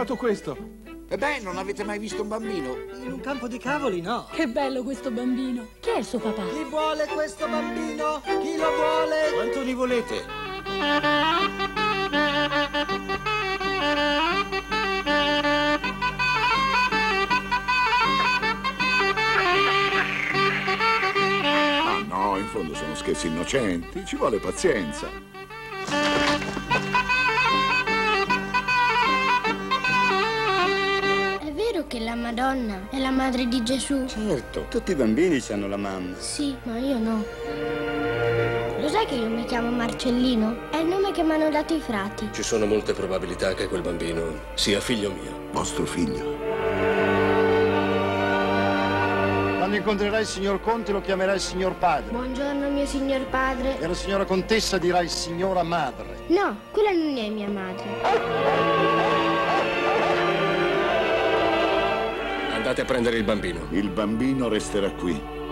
trovato questo. E beh, non avete mai visto un bambino? In un campo di cavoli, no. Che bello questo bambino. Chi è il suo papà? Chi vuole questo bambino? Chi lo vuole? Quanto ne volete? Ma no, in fondo sono scherzi innocenti, ci vuole pazienza. È vero che la Madonna è la madre di Gesù? Certo, tutti i bambini hanno la mamma. Sì, ma io no. Lo sai che io mi chiamo Marcellino? È il nome che mi hanno dato i frati. Ci sono molte probabilità che quel bambino sia figlio mio. Vostro figlio. Quando incontrerai il signor Conte lo chiamerai signor padre. Buongiorno, mio signor padre. E alla signora contessa dirai signora madre. No, quella non è mia madre. Andate a prendere il bambino. Il bambino resterà qui.